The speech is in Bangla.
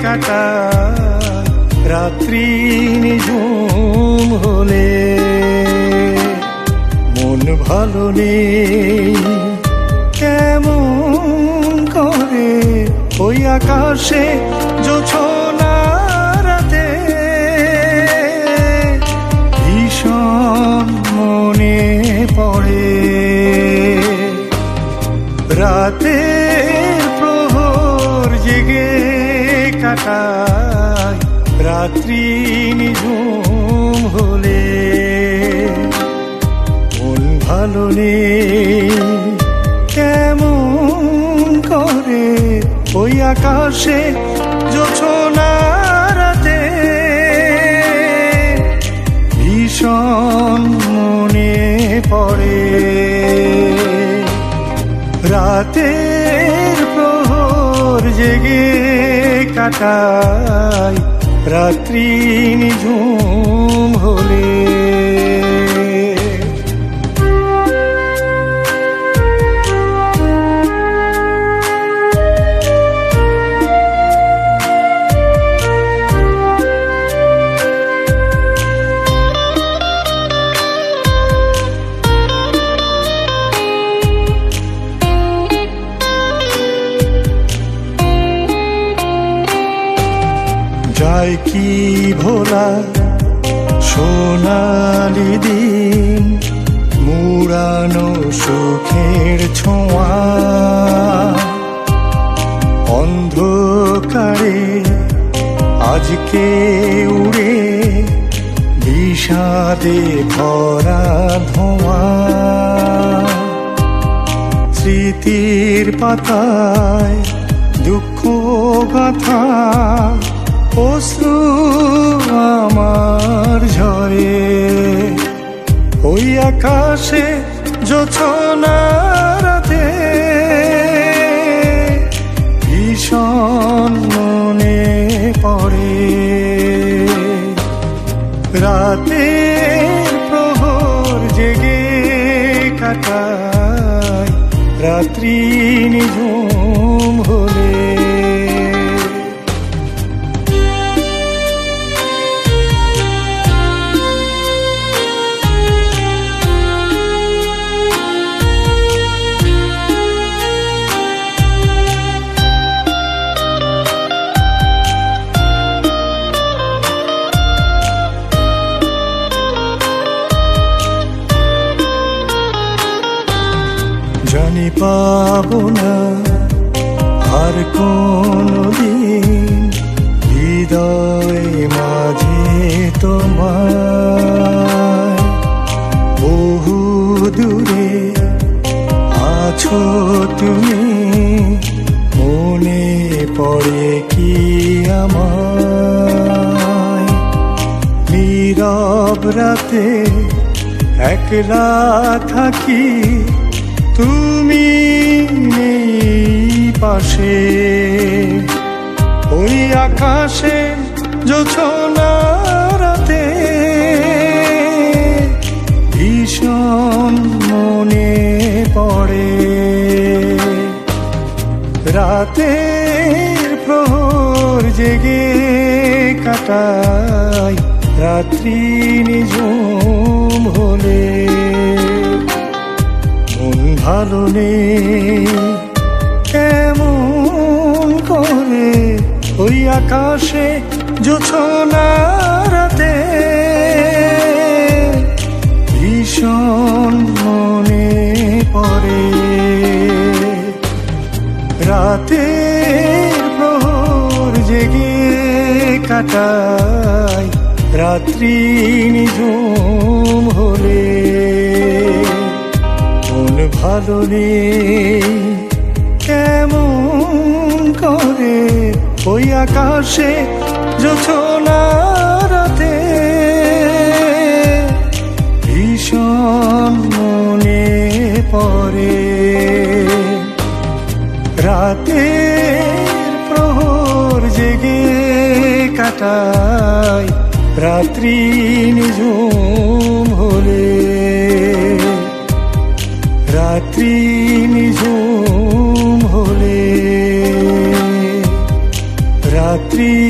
কাটায় রাত্রি নিঝুম হলে। মন ভালো নেই কেমন করে ওই আকাশে জোছনা রাতে, ভীষণ মনে পড়ে রাতের প্রহর জেগে কাটায় রাত্রি নিঝুম হলে। মন ভালো নেই কেমন করে ওই আকাশে জোছনা রাতে, ভীষণ মনে পড়ে রাতের প্রহর জেগে কাটায় রাত্রি নিঝুম হলে। যায় কি ভোলা সোনালি দিন, মুড়ানো সুখের ছোঁয়া, অন্ধকারে আজকে উড়ে বিষাদে ভরা ধোঁয়া। স্মৃতির পাতায় দুঃখ গাথা, অশ্রু আমার ঝরে ওই আকাশে জোছনা রাতে, ভীষণ মনে পড়ে রাতের প্রহর জেগে কাটায় রাত্রি নিঝুম হলে। জানি পাবো না আর কোনদিন হৃদয় মাঝে তোমায়, বহু দূরে আছো তুমি, মনে পড়ে কি আমায়। নীরব রাতে একলা থাকি, তুমি নেই পাশে ওই আকাশে জোছনা রাতে, ভীষণ মনে পড়ে রাতের প্রহর জেগে কাটায় রাত্রি নিঝুম হলে। মন ভালো নেই কেমন করে ওই আকাশে জোছনা রাতে, ভীষণ মনে পড়ে রাতের প্রহর জেগে কাটায় রাত্রি নিঝুম হলে। মন ভালো নেই কেমন করে ওই আকাশে জোছনা রাতে, ভীষণ মনে পড়ে রাতের প্রহর জেগে কাটায় রাত্রি নিঝুম হলে। রাত্রি নিঝুম হলে, রাত্রি রাত্রি